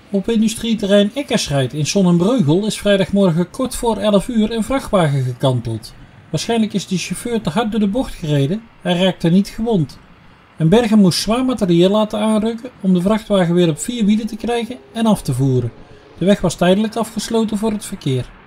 Op industrieterrein Eckersrijd in Sonnenbreugel is vrijdagmorgen kort voor 11 uur een vrachtwagen gekanteld. Waarschijnlijk is de chauffeur te hard door de bocht gereden, hij raakte niet gewond. Een berger moest zwaar materieel laten aanrukken om de vrachtwagen weer op 4 wielen te krijgen en af te voeren. De weg was tijdelijk afgesloten voor het verkeer.